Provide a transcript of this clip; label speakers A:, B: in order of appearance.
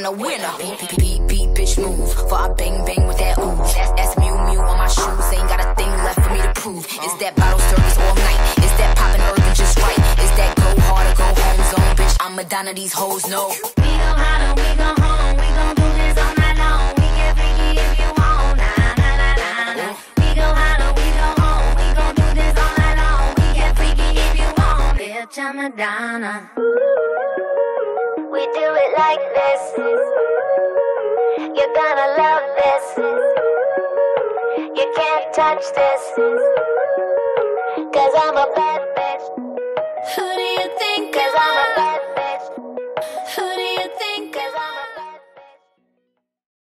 A: a winner. Beat, beat, bitch, move. For I bang, bang with that ooh. That's Mew Mew on my shoes. Ain't got a thing left for me to prove. Is that bottle service all night? Is that poppin' urban just right? Is that go hard or go home zone? Bitch, I'm Madonna, these hoes know.
B: We go hard or we go home. We gon' do this all night long. We get freaky if you want. Nah, nah, nah, nah, nah. We go hard or we go home. We gon' do this all night long. We get freaky if you want. Bitch, I'm Madonna. We do it like this. You're gonna love this. You can't touch this. 'Cause I'm a bad bitch. Who do you think? 'Cause I'm a bad